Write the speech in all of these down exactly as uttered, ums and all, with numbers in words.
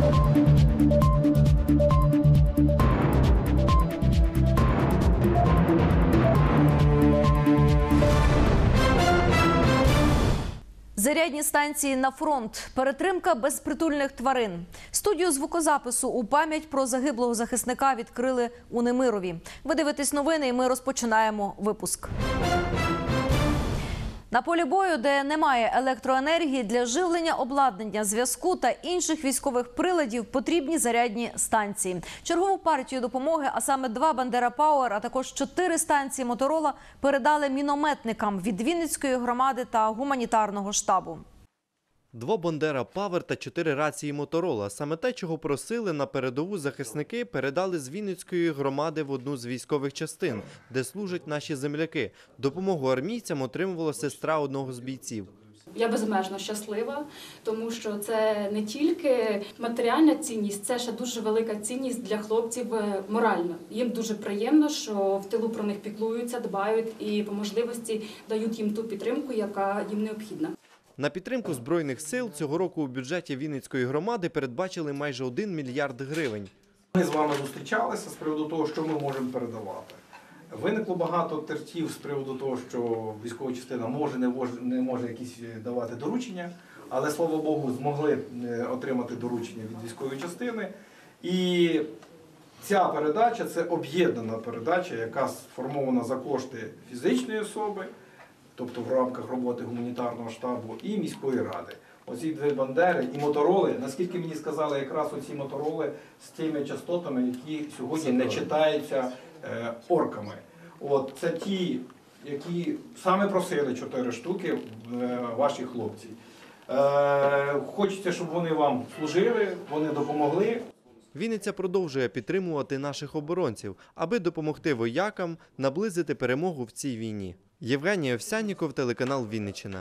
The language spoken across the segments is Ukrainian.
Зарядні станції на фронт. Перетримка безпритульних тварин. Студію звукозапису у пам'ять про загиблого захисника відкрили у Немирові. Ви дивитесь новини і ми розпочинаємо випуск. На полі бою, де немає електроенергії, для живлення обладнання, зв'язку та інших військових приладів потрібні зарядні станції. Чергову партію допомоги, а саме два Бандера Пауер, а також чотири станції Моторола передали мінометникам від Вінницької громади та гуманітарного штабу. Два Бандера Пауер та чотири рації Моторола. Саме те, чого просили на передову захисники, передали з Вінницької громади в одну з військових частин, де служать наші земляки. Допомогу армійцям отримувала сестра одного з бійців. Я безмежно щаслива, тому що це не тільки матеріальна цінність, це ще дуже велика цінність для хлопців морально. Їм дуже приємно, що в тилу про них піклуються, дбають і по можливості дають їм ту підтримку, яка їм необхідна. На підтримку Збройних сил цього року у бюджеті Вінницької громади передбачили майже один мільярд гривень. Ми з вами зустрічалися з приводу того, що ми можемо передавати. Виникло багато тертів з приводу того, що військова частина може, не може, не може якісь давати доручення, але, слава Богу, змогли отримати доручення від військової частини. І ця передача – це об'єднана передача, яка сформована за кошти фізичної особи, тобто в рамках роботи гуманітарного штабу і міської ради. Оці дві Бандери і Мотороли, наскільки мені сказали, якраз оці Мотороли з тими частотами, які сьогодні не читаються е, орками. От, це ті, які саме просили чотири штуки е, ваші хлопці. Е, хочеться, щоб вони вам служили, вони допомогли. Вінниця продовжує підтримувати наших оборонців, аби допомогти воякам наблизити перемогу в цій війні. Євгеній Овсянніков, телеканал Вінниччина.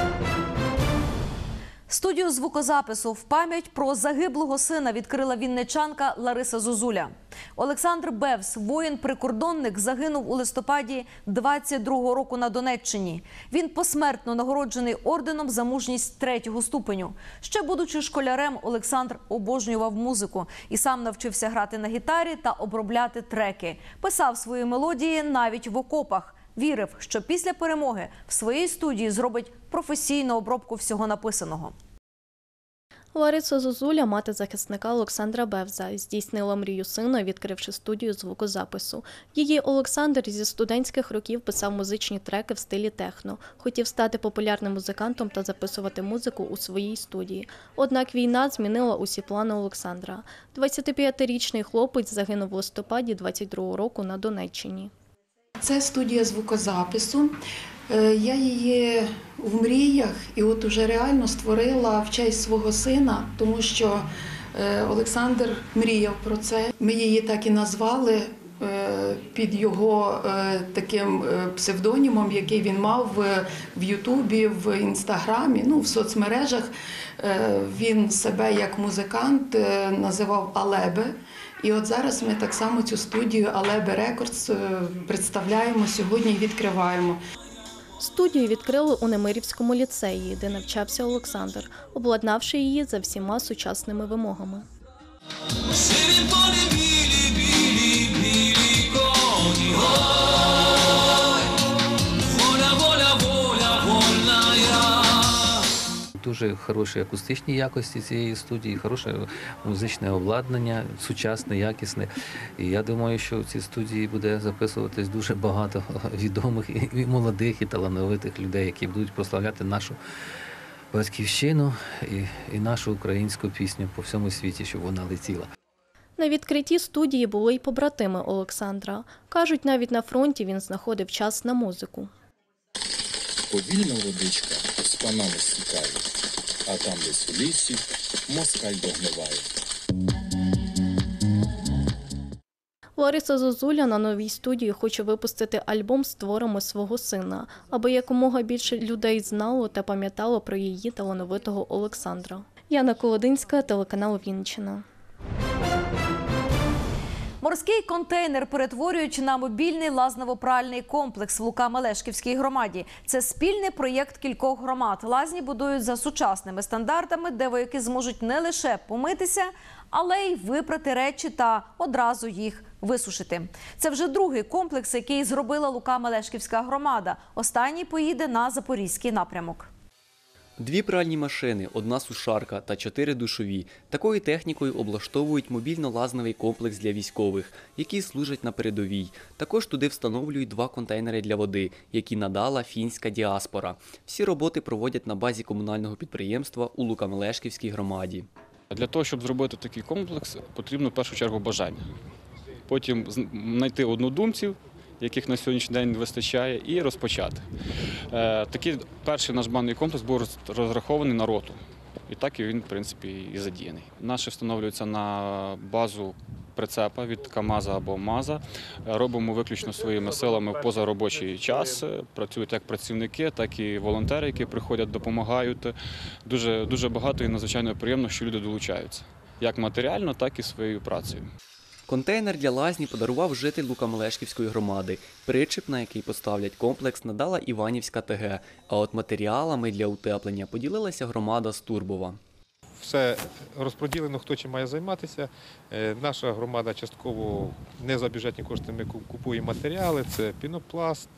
Студію звукозапису в пам'ять про загиблого сина відкрила вінничанка Лариса Зозуля. Олександр Бевс, воїн-прикордонник, загинув у листопаді двадцять другого року на Донеччині. Він посмертно нагороджений орденом за мужність третього ступеню. Ще будучи школярем, Олександр обожнював музику і сам навчився грати на гітарі та обробляти треки. Писав свої мелодії навіть в окопах. Вірив, що після перемоги в своїй студії зробить професійну обробку всього написаного. Лариса Зозуля, мати захисника Олександра Бевза, здійснила мрію сина, відкривши студію звукозапису. Її Олександр зі студентських років писав музичні треки в стилі техно. Хотів стати популярним музикантом та записувати музику у своїй студії. Однак війна змінила усі плани Олександра. двадцятип'ятирічний хлопець загинув в листопаді двадцять другого року на Донеччині. Це студія звукозапису. Я її в мріях і от уже реально створила в честь свого сина, тому що Олександр мріяв про це. Ми її так і назвали під його таким псевдонімом, який він мав в Ютубі, в Інстаграмі, ну, в соцмережах. Він себе як музикант називав Алебе. І от зараз ми так само цю студію Алебе Рекордс представляємо сьогодні і відкриваємо. Студію відкрили у Немирівському ліцеї, де навчався Олександр, обладнавши її за всіма сучасними вимогами. Дуже хороші акустичні якості цієї студії, хороше музичне обладнання, сучасне, якісне. І я думаю, що в цій студії буде записуватись дуже багато відомих і молодих, і талановитих людей, які будуть прославляти нашу батьківщину і, і нашу українську пісню по всьому світі, щоб вона летіла. На відкритті студії були й побратими Олександра. Кажуть, навіть на фронті він знаходив час на музику. Повільно водичка з панами стікає, а там десь у лісі москаль догниває. Лариса Зозуля на новій студії хоче випустити альбом з творами свого сина, аби якомога більше людей знало та пам'ятало про її талановитого Олександра. Яна Колодинська, телеканал Вінниччина. Морський контейнер перетворюють на мобільний лазново-пральний комплекс в Лука-Мелешківській громаді. Це спільний проєкт кількох громад. Лазні будують за сучасними стандартами, де вояки зможуть не лише помитися, але й випрати речі та одразу їх висушити. Це вже другий комплекс, який зробила Лука-Мелешківська громада. Останній поїде на Запорізький напрямок. Дві пральні машини, одна сушарка та чотири душові. Такою технікою облаштовують мобільно-лазневий комплекс для військових, які служать на передовій. Також туди встановлюють два контейнери для води, які надала фінська діаспора. Всі роботи проводять на базі комунального підприємства у Лука-Мелешківській громаді. Для того, щоб зробити такий комплекс, потрібно в першу чергу бажання. Потім знайти однодумців, яких на сьогоднішній день не вистачає, і розпочати. Такий перший наш банний комплекс був розрахований на роту. І так і він, в принципі, і задіяний. Наші встановлюються на базу прицепа від КАМАЗа або МАЗа. Робимо виключно своїми силами в позаробочий час. Працюють як працівники, так і волонтери, які приходять, допомагають. Дуже, дуже багато і надзвичайно приємно, що люди долучаються. Як матеріально, так і своєю працею. Контейнер для лазні подарував житель Лука-Мелешківської громади. Причеп, на який поставлять комплекс, надала Іванівська ТГ. А от матеріалами для утеплення поділилася громада з Турбова. Все розподілено, хто чим має займатися. Наша громада частково не за бюджетні кошти ми купує матеріали. Це пінопласт,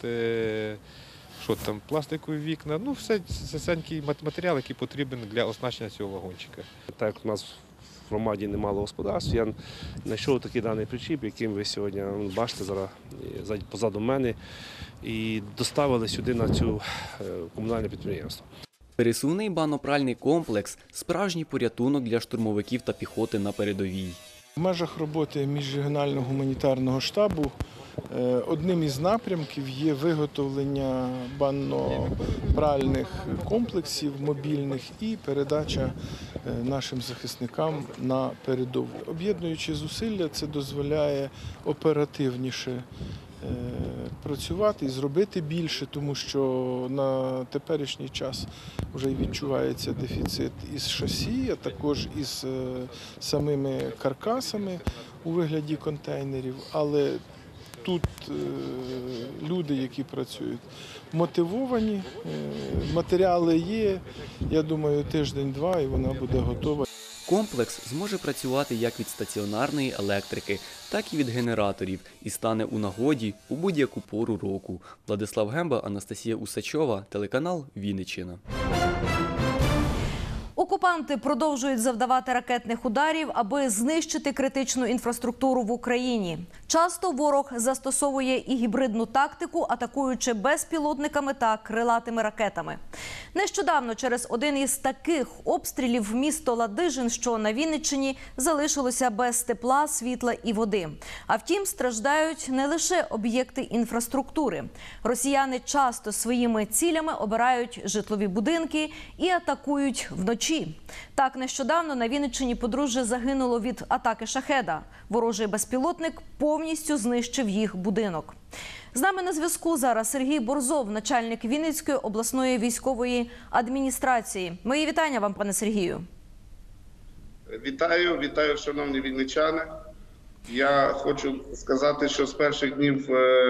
що там, пластикові вікна. Ну, все сесенький матеріал, який потрібен для оснащення цього вагончика. Так як у нас в громаді немало господарств, я знайшов такий даний причіп, яким ви сьогодні бачите зараз позаду мене, і доставили сюди на цю комунальне підприємство. Пересувний банно-пральний комплекс – справжній порятунок для штурмовиків та піхоти на передовій. В межах роботи міжрегіонального гуманітарного штабу одним із напрямків є виготовлення банно-пральних комплексів мобільних і передача нашим захисникам на передову. Об'єднуючи зусилля, це дозволяє оперативніше працювати і зробити більше, тому що на теперішній час вже відчувається дефіцит із шасі, а також із самими каркасами у вигляді контейнерів. Але тут люди, які працюють, мотивовані, матеріали є, я думаю, тиждень-два і вона буде готова. Комплекс зможе працювати як від стаціонарної електрики, так і від генераторів і стане у нагоді у будь-яку пору року. Владислав Гемба, Анастасія Усачова, телеканал Вінниччина. Окупанти продовжують завдавати ракетних ударів, аби знищити критичну інфраструктуру в Україні. Часто ворог застосовує і гібридну тактику, атакуючи безпілотниками та крилатими ракетами. Нещодавно через один із таких обстрілів місто Ладижин, що на Вінниччині, залишилося без тепла, світла і води. А втім, страждають не лише об'єкти інфраструктури. Росіяни часто своїми цілями обирають житлові будинки і атакують вночі. Так, нещодавно на Вінниччині подружжя загинуло від атаки шахеда. Ворожий безпілотник повністю знищив їх будинок. З нами на зв'язку зараз Сергій Борзов, начальник Вінницької обласної військової адміністрації. Мої вітання вам, пане Сергію. Вітаю, вітаю, шановні вінничани. Я хочу сказати, що з перших днів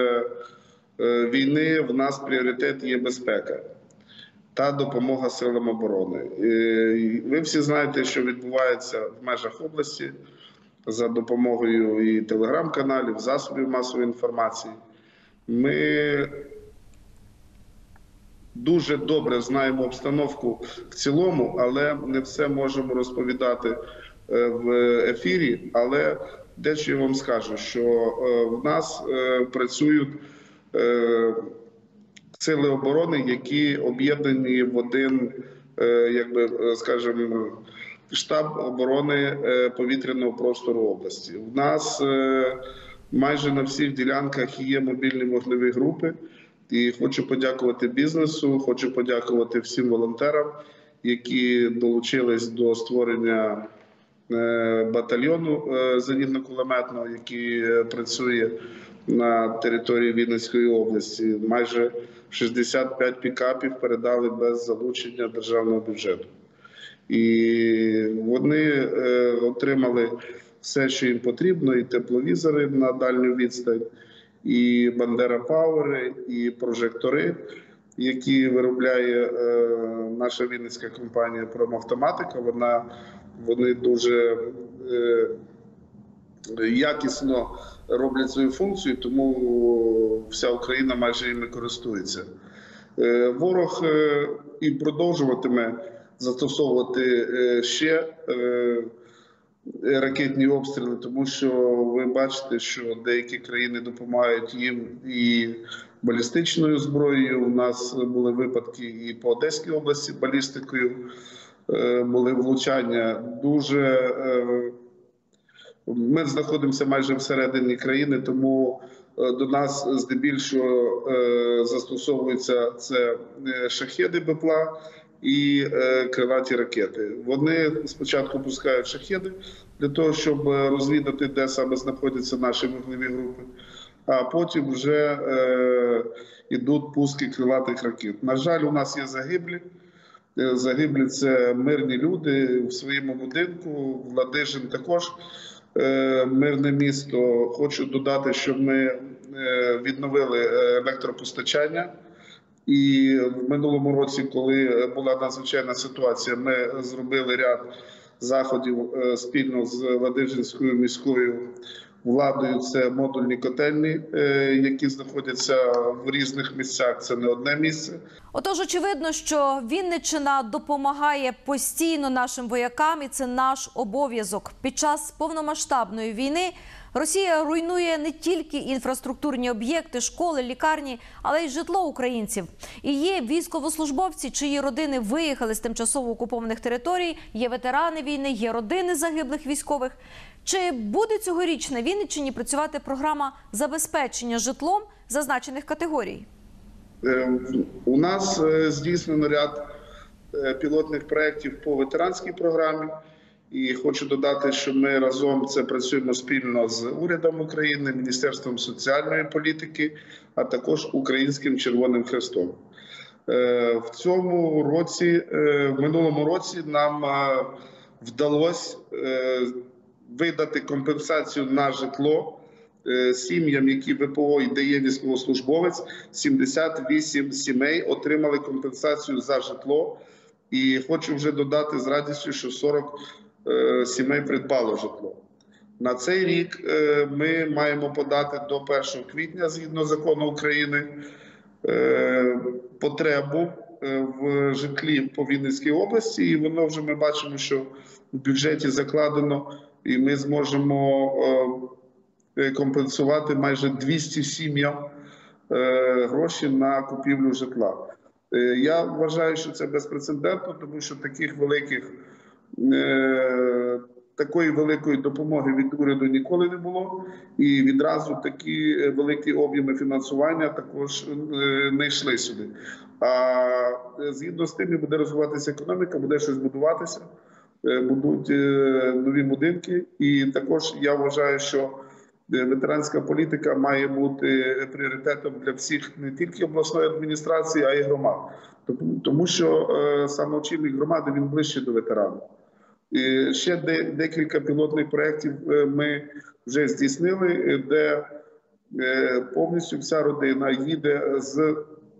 війни в нас пріоритет є безпека та допомога силам оборони. Ви всі знаєте, що відбувається в межах області за допомогою і телеграм-каналів, засобів масової інформації. Ми дуже добре знаємо обстановку в цілому, але не все можемо розповідати в ефірі. Але дещо я вам скажу, що в нас працюють сили оборони, які об'єднані в один, якби, скажімо, штаб оборони повітряного простору області. У нас майже на всіх ділянках є мобільні вогневі групи. І хочу подякувати бізнесу, хочу подякувати всім волонтерам, які долучились до створення батальйону зенітно-кулеметного, який працює на території Вінницької області. Майже шістдесят п'ять пікапів передали без залучення державного бюджету. І вони отримали все, що їм потрібно, і тепловізори на дальню відстань, і Бандера Пауери, і прожектори, які виробляє наша вінницька компанія «Промавтоматика». Вона, вони дуже якісно роблять свою функцію, тому вся Україна майже ними користується. Ворог і продовжуватиме застосовувати ще ракетні обстріли, тому що ви бачите, що деякі країни допомагають їм і балістичною зброєю. У нас були випадки і по Одеській області балістикою, були влучання. Дуже ми знаходимося майже всередині країни, тому до нас здебільшого застосовуються це шахеди БПЛА і крилаті ракети. Вони спочатку пускають шахеди для того, щоб розвідати, де саме знаходяться наші вогневі групи, а потім вже йдуть пуски крилатих ракет. На жаль, у нас є загиблі. Загиблі – це мирні люди в своєму будинку, Ладижин також мирне місто. Хочу додати, що ми відновили електропостачання. І в минулому році, коли була надзвичайна ситуація, ми зробили ряд заходів спільно з Ладижинською міською владою. Це модульні котельні, які знаходяться в різних місцях, це не одне місце. Отож, очевидно, що Вінниччина допомагає постійно нашим воякам, і це наш обов'язок. Під час повномасштабної війни Росія руйнує не тільки інфраструктурні об'єкти, школи, лікарні, але й житло українців. І є військовослужбовці, чиї родини виїхали з тимчасово окупованих територій, є ветерани війни, є родини загиблих військових. Чи буде цьогоріч на Вінниччині працювати програма забезпечення житлом зазначених категорій? У нас здійснено ряд пілотних проєктів по ветеранській програмі. І хочу додати, що ми разом це працюємо спільно з урядом України, Міністерством соціальної політики, а також Українським Червоним Хрестом. В цьому році, в минулому році нам вдалося видати компенсацію на житло сім'ям, які ВПО і дає військовослужбовець. сімдесят вісім сімей отримали компенсацію за житло. І хочу вже додати з радістю, що сорок сімей придбало житло. На цей рік ми маємо подати до першого квітня, згідно закону України, потребу в житлі по Вінницькій області. І воно вже ми бачимо, що в бюджеті закладено, і ми зможемо компенсувати майже двісті сім'ям гроші на купівлю житла. Я вважаю, що це безпрецедентно, тому що таких великих такої великої допомоги від уряду ніколи не було, і відразу такі великі об'єми фінансування також не йшли сюди. А згідно з тим, буде розвиватися економіка, буде щось будуватися, будуть нові будинки, і також я вважаю, що ветеранська політика має бути пріоритетом для всіх, не тільки обласної адміністрації, а й громад. Тому що саме очільник громади, він ближче до ветеранів. І ще декілька пілотних проєктів ми вже здійснили, де повністю вся родина їде з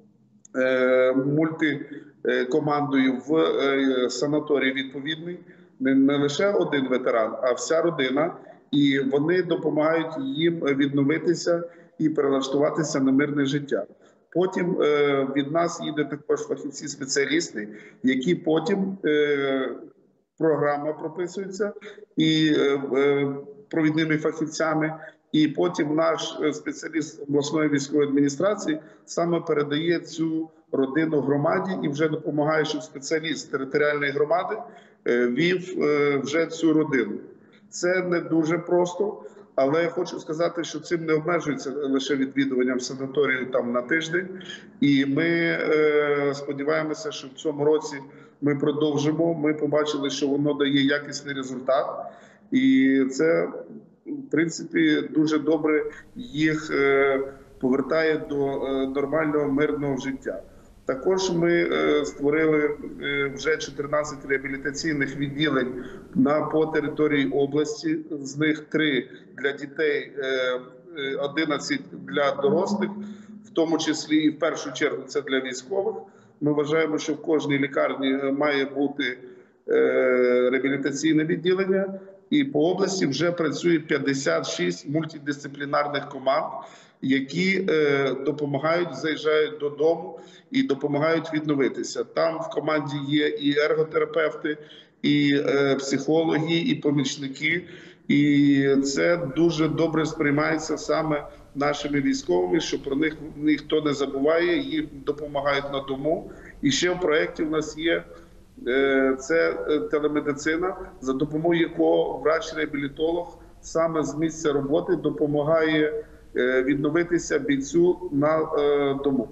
мультикомандою в санаторій відповідний. Не лише один ветеран, а вся родина. І вони допомагають їм відновитися і перелаштуватися на мирне життя. Потім від нас їде також фахівці-спеціалісти, які потім, програма прописується і провідними фахівцями, і потім наш спеціаліст обласної військової адміністрації саме передає цю родину громаді і вже допомагає, щоб спеціаліст територіальної громади вів вже цю родину. Це не дуже просто, але я хочу сказати, що цим не обмежується лише відвідуванням санаторію там на тиждень. І ми е, сподіваємося, що в цьому році ми продовжимо. Ми побачили, що воно дає якісний результат. І це, в принципі, дуже добре їх е, повертає до е, нормального мирного життя. Також ми створили вже чотирнадцять реабілітаційних відділень на, по території області, з них три для дітей, одинадцять для дорослих, в тому числі і в першу чергу це для військових. Ми вважаємо, що в кожній лікарні має бути реабілітаційне відділення, і по області вже працює п'ятдесят шість мультидисциплінарних команд, які е, допомагають, заїжджають додому і допомагають відновитися. Там в команді є і ерготерапевти, і е, психологи, і помічники. І це дуже добре сприймається саме нашими військовими, що про них ніхто не забуває, їм допомагають на дому. І ще в проєкті у нас є е, це телемедицина, за допомогою якого врач-реабілітолог саме з місця роботи допомагає е, відновитися бійцю на е, дому.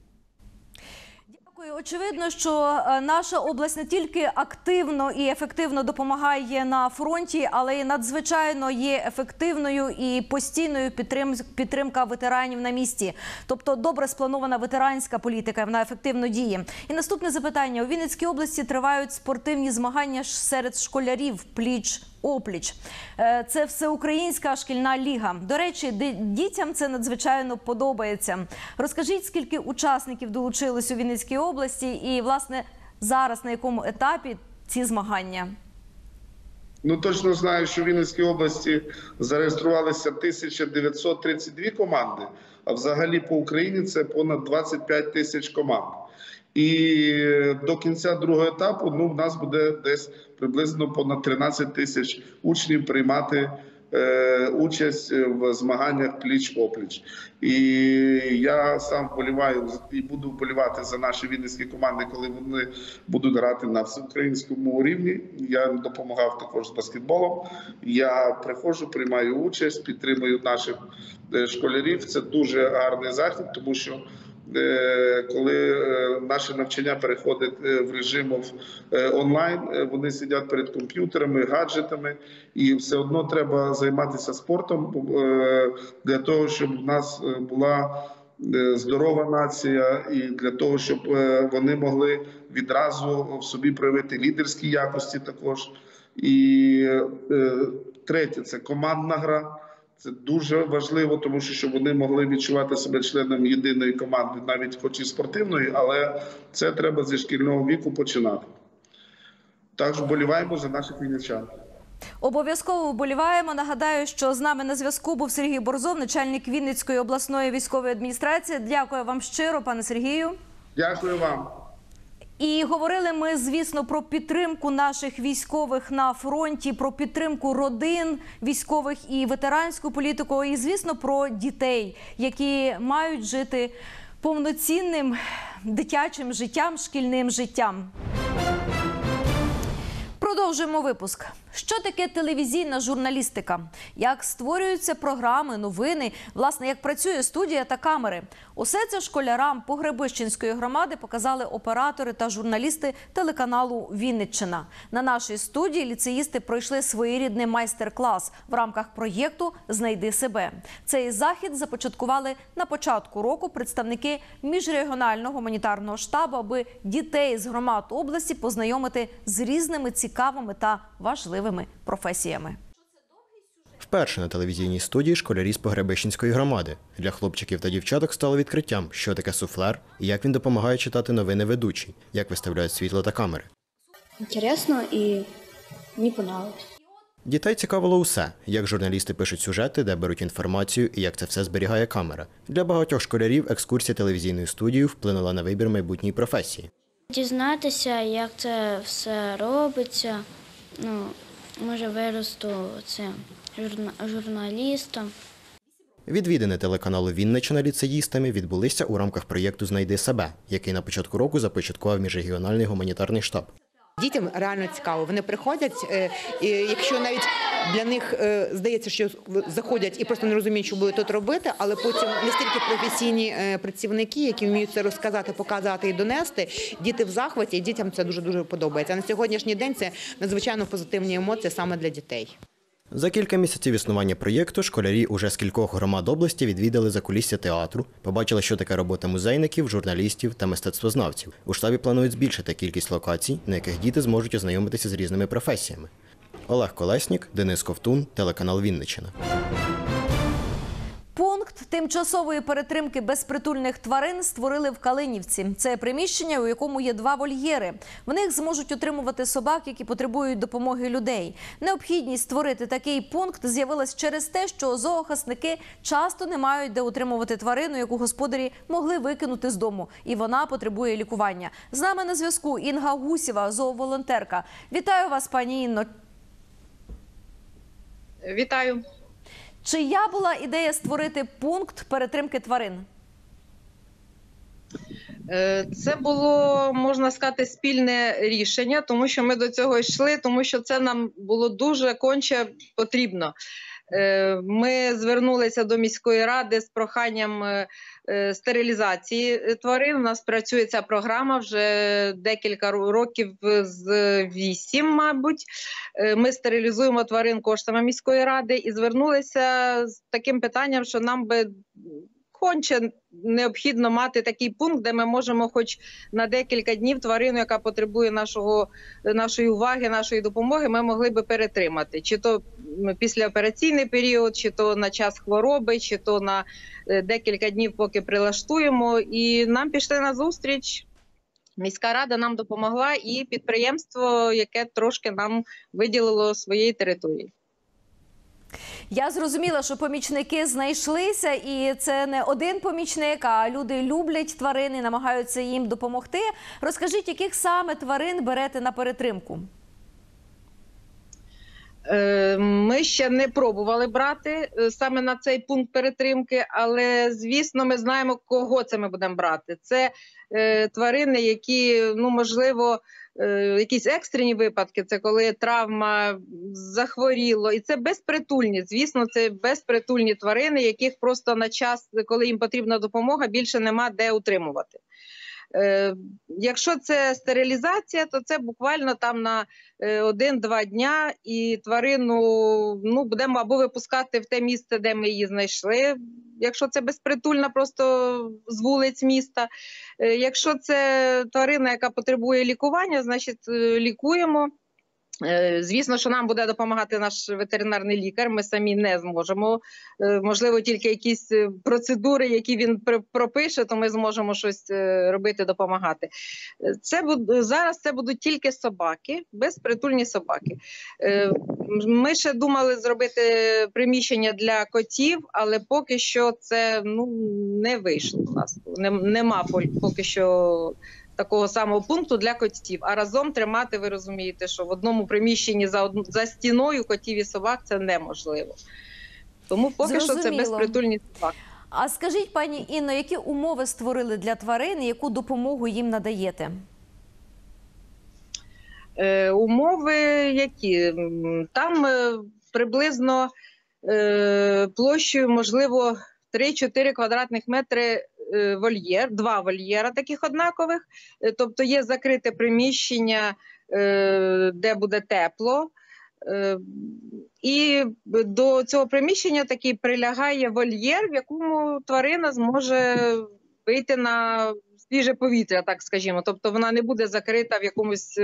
Очевидно, що наша область не тільки активно і ефективно допомагає на фронті, але й надзвичайно є ефективною і постійною підтримка ветеранів на місці. Тобто добре спланована ветеранська політика, вона ефективно діє. І наступне запитання. У Вінницькій області тривають спортивні змагання серед школярів пліч-опліч. Це всеукраїнська шкільна ліга. До речі, дітям це надзвичайно подобається. Розкажіть, скільки учасників долучилось у Вінницькій області і, власне, зараз на якому етапі ці змагання? Ну, точно знаю, що в Вінницькій області зареєструвалися тисяча дев'ятсот тридцять дві команди, а взагалі по Україні це понад двадцять п'ять тисяч команд. І до кінця другого етапу ну, в нас буде десь приблизно понад тринадцять тисяч учнів приймати е, участь в змаганнях пліч-опліч. І я сам вболіваю і буду вболівати за наші вінницькі команди, коли вони будуть грати на всеукраїнському рівні. Я допомагав також з баскетболом. Я приходжу, приймаю участь, підтримую наших школярів. Це дуже гарний захід, тому що коли наше навчання переходить в режим онлайн, вони сидять перед комп'ютерами, гаджетами, і все одно треба займатися спортом для того, щоб в нас була здорова нація і для того, щоб вони могли відразу в собі проявити лідерські якості також. І третє – це командна гра. Це дуже важливо, тому що щоб вони могли відчувати себе членом єдиної команди, навіть хоч і спортивної, але це треба зі шкільного віку починати. Також вболіваємо за наших вінничан. Обов'язково вболіваємо. Нагадаю, що з нами на зв'язку був Сергій Борзов, начальник Вінницької обласної військової адміністрації. Дякую вам щиро, пане Сергію. Дякую вам. І говорили ми, звісно, про підтримку наших військових на фронті, про підтримку родин військових і ветеранську політику, і, звісно, про дітей, які мають жити повноцінним дитячим життям, шкільним життям. Продовжуємо випуск. Що таке телевізійна журналістика? Як створюються програми, новини? Власне, як працює студія та камери? Усе це школярам Погребищенської громади показали оператори та журналісти телеканалу «Вінниччина». На нашій студії ліцеїсти пройшли своєрідний майстер-клас в рамках проєкту «Знайди себе». Цей захід започаткували на початку року представники міжрегіонального гуманітарного штабу, аби дітей з громад області познайомити з різними цікавими та важливими професіями. Вперше на телевізійній студії школярі з Погребищенської громади. Для хлопчиків та дівчаток стало відкриттям, що таке суфлер і як він допомагає читати новини ведучій, як виставляють світло та камери. Інтересно і мені подобається. Дітей цікавило усе, як журналісти пишуть сюжети, де беруть інформацію і як це все зберігає камера. Для багатьох школярів екскурсія телевізійною студією вплинула на вибір майбутньої професії. Дізнатися, як це все робиться, ну, може виросту це журна... журналістом. Відвідини телеканалу «Вінниччина» ліцеїстами відбулися у рамках проєкту «Знайди себе», який на початку року започаткував міжрегіональний гуманітарний штаб. Дітям реально цікаво. Вони приходять, і якщо навіть для них здається, що заходять і просто не розуміють, що будуть тут робити, але потім настільки професійні працівники, які вміють це розказати, показати і донести, діти в захваті, і дітям це дуже-дуже подобається. А на сьогоднішній день це надзвичайно позитивні емоції саме для дітей. За кілька місяців існування проєкту школярі уже з кількох громад області відвідали закулісся театру, побачили, що таке робота музейників, журналістів та мистецтвознавців. У штабі планують збільшити кількість локацій, на яких діти зможуть ознайомитися з різними професіями. Олег Колеснік, Денис Ковтун, телеканал «Вінниччина». Пункт тимчасової перетримки безпритульних тварин створили в Калинівці. Це приміщення, у якому є два вольєри. В них зможуть утримувати собак, які потребують допомоги людей. Необхідність створити такий пункт з'явилась через те, що зоохосники часто не мають де утримувати тварину, яку господарі могли викинути з дому, і вона потребує лікування. З нами на зв'язку Інга Гусєва, зооволонтерка. Вітаю вас, пані Інно. Вітаю. Чия була ідея створити пункт перетримки тварин? Це було, можна сказати, спільне рішення, тому що ми до цього йшли, тому що це нам було дуже конче потрібно. Ми звернулися до міської ради з проханням стерилізації тварин. У нас працює ця програма вже декілька років, з вісім, мабуть. Ми стерилізуємо тварин коштами міської ради і звернулися з таким питанням, що нам би конче необхідно мати такий пункт, де ми можемо хоч на декілька днів тварину, яка потребує нашого, нашої уваги, нашої допомоги, ми могли би перетримати. Чи то післяопераційний період, чи то на час хвороби, чи то на декілька днів, поки прилаштуємо. І нам пішли на зустріч. Міська рада нам допомогла і підприємство, яке трошки нам виділило своєї території. Я зрозуміла, що помічники знайшлися, і це не один помічник, а люди люблять тварин і намагаються їм допомогти. Розкажіть, яких саме тварин берете на перетримку? Ми ще не пробували брати саме на цей пункт перетримки, але, звісно, ми знаємо, кого це ми будемо брати. Це тварини, які, ну, можливо, якісь екстрені випадки, це коли травма, захворіло. І це безпритульні, звісно, це безпритульні тварини, яких просто на час, коли їм потрібна допомога, більше нема де утримувати. Якщо це стерилізація, то це буквально там на один-два дня, і тварину, ну, будемо або випускати в те місце, де ми її знайшли, якщо це безпритульна просто з вулиць міста. Якщо це тварина, яка потребує лікування, значить лікуємо. Звісно, що нам буде допомагати наш ветеринарний лікар, ми самі не зможемо. Можливо, тільки якісь процедури, які він пропише, то ми зможемо щось робити, допомагати. Це, зараз це будуть тільки собаки, безпритульні собаки. Ми ще думали зробити приміщення для котів, але поки що це, ну, не вийшло у нас. Нема поки що такого самого пункту для котів. А разом тримати, ви розумієте, що в одному приміщенні за, одну, за стіною котів і собак це неможливо. Тому поки Зрозуміло. що це безпритульні собаки. А скажіть, пані Інно, які умови створили для тварин і яку допомогу їм надаєте? Е, умови які? Там е, приблизно е, площею, можливо, три-чотири квадратних метри вольєр, два вольєра таких однакових, тобто є закрите приміщення, де буде тепло, і до цього приміщення такий прилягає вольєр, в якому тварина зможе вийти на свіже повітря, так скажімо, тобто вона не буде закрита в якомусь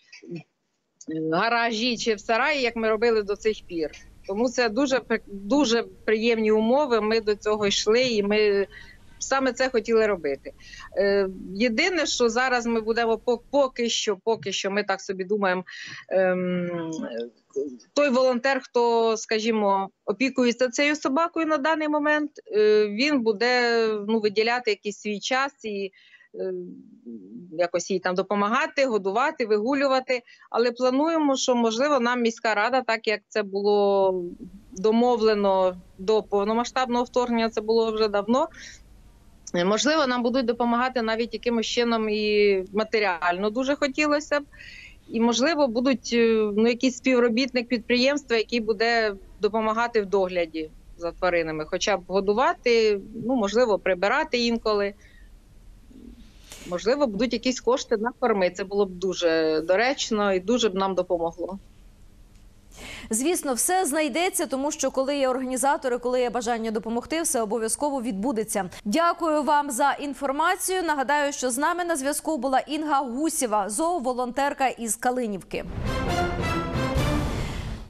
гаражі чи в сараї, як ми робили до цих пір. Тому це дуже, дуже приємні умови, ми до цього йшли і ми саме це хотіли робити. Е, єдине, що зараз ми будемо поки що, поки що, ми так собі думаємо, ем, той волонтер, хто, скажімо, опікується цією собакою на даний момент, е, він буде, ну, виділяти якийсь свій час і е, якось їй там допомагати, годувати, вигулювати. Але плануємо, що, можливо, нам міська рада, так як це було домовлено до повномасштабного вторгнення, це було вже давно, можливо, нам будуть допомагати навіть якимось чином і матеріально дуже хотілося б. І, можливо, будуть, ну, якийсь співробітник підприємства, який буде допомагати в догляді за тваринами. Хоча б годувати, ну, можливо, прибирати інколи. Можливо, будуть якісь кошти на корми. Це було б дуже доречно і дуже б нам допомогло. Звісно, все знайдеться, тому що коли є організатори, коли є бажання допомогти, все обов'язково відбудеться. Дякую вам за інформацію. Нагадаю, що з нами на зв'язку була Інга Гусєва, зооволонтерка із Калинівки.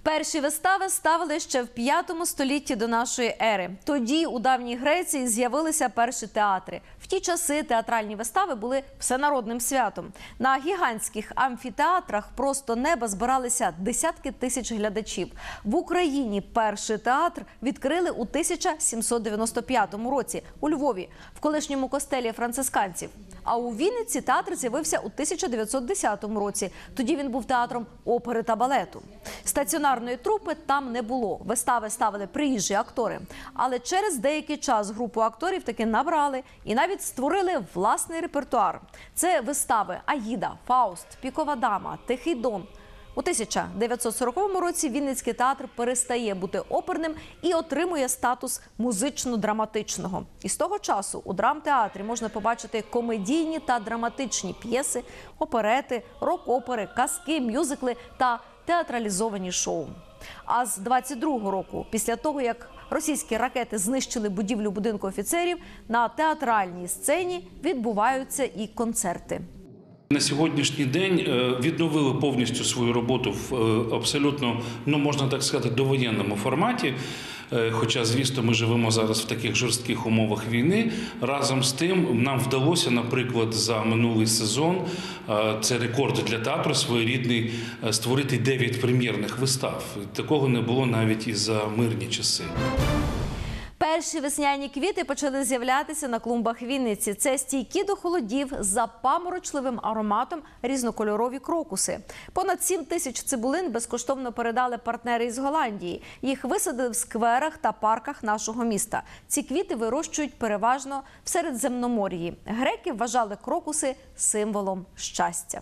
Перші вистави ставили ще в п'ятому столітті до нашої ери. Тоді у давній Греції з'явилися перші театри. В ті часи театральні вистави були всенародним святом. На гігантських амфітеатрах просто неба збиралися десятки тисяч глядачів. В Україні перший театр відкрили у тисяча сімсот дев'яносто п'ятому році у Львові, в колишньому костелі францисканців. А у Вінниці театр з'явився у тисяча дев'ятсот десятому році. Тоді він був театром опери та балету. Стаціонарної трупи там не було. Вистави ставили приїжджі актори. Але через деякий час групу акторів таки набрали і навіть створили власний репертуар. Це вистави «Аїда», «Фауст», «Пікова дама», «Тихий дон». У тисяча дев'ятсот сороковому році Вінницький театр перестає бути оперним і отримує статус музично-драматичного. І з того часу у драмтеатрі можна побачити комедійні та драматичні п'єси, оперети, рок-опери, казки, мюзикли та театралізовані шоу. А з двадцять другого року, після того, як російські ракети знищили будівлю будинку офіцерів, на театральній сцені відбуваються і концерти. На сьогоднішній день відновили повністю свою роботу в абсолютно, ну можна так сказати, довоєнному форматі. Хоча, звісно, ми живемо зараз в таких жорстких умовах війни. Разом з тим нам вдалося, наприклад, за минулий сезон, це рекорд для театру своєрідний, створити дев'ять прем'єрних вистав. Такого не було навіть і за мирні часи. Перші весняні квіти почали з'являтися на клумбах Вінниці. Це стійкі до холодів з запаморочливим ароматом різнокольорові крокуси. Понад сім тисяч цибулин безкоштовно передали партнери із Голландії. Їх висадили в скверах та парках нашого міста. Ці квіти вирощують переважно в Середземномор'ї. Греки вважали крокуси символом щастя.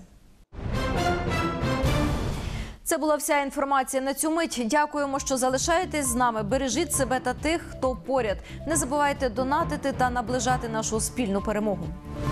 Це була вся інформація на цю мить. Дякуємо, що залишаєтесь з нами. Бережіть себе та тих, хто поряд. Не забувайте донатити та наближати нашу спільну перемогу.